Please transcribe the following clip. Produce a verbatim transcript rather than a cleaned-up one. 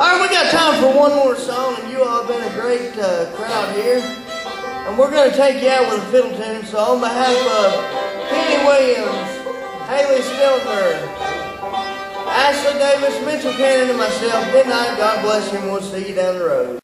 Alright, we got time for one more song, and you all have been a great uh, crowd here. And we're going to take you out with a fiddle tune. So on behalf of Kenny Williams, Haley Stiltner, Ashley Davis, Mitchell Cannon, and myself, good night, God bless you, and we'll see you down the road.